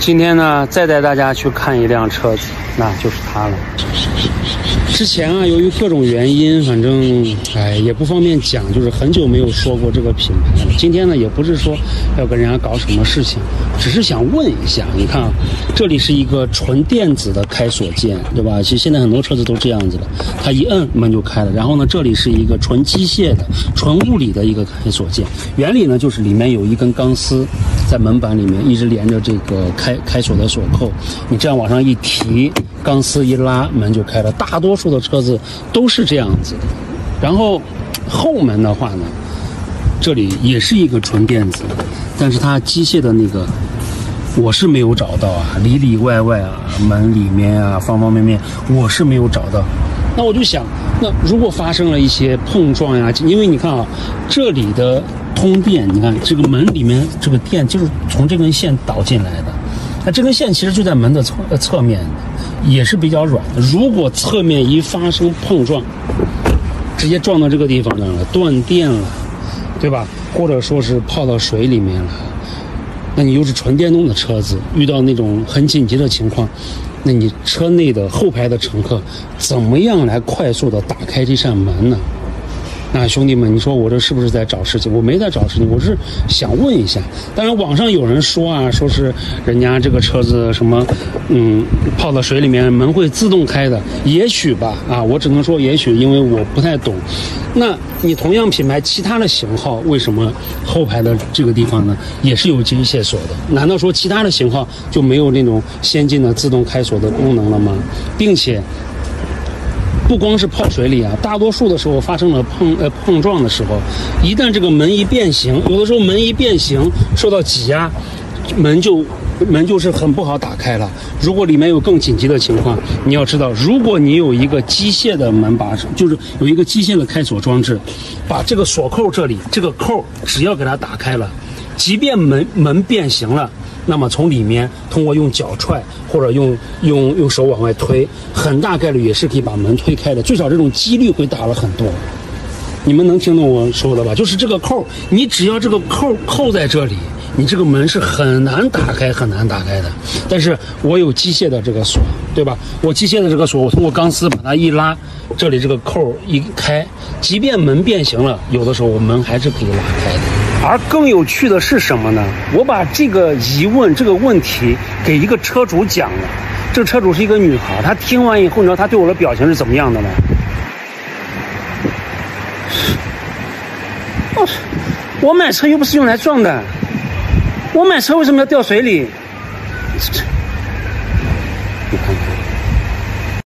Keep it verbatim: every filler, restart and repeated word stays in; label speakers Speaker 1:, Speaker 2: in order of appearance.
Speaker 1: 今天呢，再带大家去看一辆车子，那就是它了。之前啊，由于各种原因，反正哎也不方便讲，就是很久没有说过这个品牌了。今天呢，也不是说要跟人家搞什么事情，只是想问一下，你看啊，这里是一个纯电子的开锁键，对吧？其实现在很多车子都这样子的，它一摁门就开了。然后呢，这里是一个纯机械的、纯物理的一个开锁键，原理呢就是里面有一根钢丝在门板里面一直连着这个开开锁的锁扣，你这样往上一提，钢丝一拉，门就开了。大多数的车子都是这样子的。然后后门的话呢，这里也是一个纯电子，但是它机械的那个我是没有找到啊，里里外外啊，门里面啊，方方面面我是没有找到。那我就想，那如果发生了一些碰撞呀，因为你看啊，这里的通电，你看这个门里面这个电就是从这根线导进来的，那这根线其实就在门的侧侧面，也是比较软的。如果侧面一发生碰撞，直接撞到这个地方上了，断电了，对吧？或者说是泡到水里面了，那你又是纯电动的车子，遇到那种很紧急的情况，那你车内的后排的乘客怎么样来快速的打开这扇门呢？那兄弟们，你说我这是不是在找事情？我没在找事情，我是想问一下。当然，网上有人说啊，说是人家这个车子什么，嗯，泡到水里面门会自动开的，也许吧，啊，我只能说也许，因为我不太懂。那你同样品牌其他的型号，为什么后排的这个地方呢，也是有机械锁的？难道说其他的型号就没有那种先进的自动开锁的功能了吗？并且不光是泡水里啊，大多数的时候发生了碰呃碰撞的时候，一旦这个门一变形，有的时候门一变形受到挤压，门就门就是很不好打开了。如果里面有更紧急的情况，你要知道，如果你有一个机械的门把手，就是有一个机械的开锁装置，把这个锁扣这里这个扣只要给它打开了，即便门门变形了，那么从里面通过用脚踹或者用用用手往外推，很大概率也是可以把门推开的，最少这种几率会大了很多。你们能听懂我说的吧？就是这个扣，你只要这个扣扣在这里，你这个门是很难打开很难打开的。但是我有机械的这个锁，对吧？我机械的这个锁，我通过钢丝把它一拉，这里这个扣一开，即便门变形了，有的时候我门还是可以拉开的。而更有趣的是什么呢？我把这个疑问这个问题给一个车主讲了，这个车主是一个女孩，她听完以后，你知道她对我的表情是怎么样的吗？哦，我买车又不是用来撞的，我买车为什么要掉水里？你看看。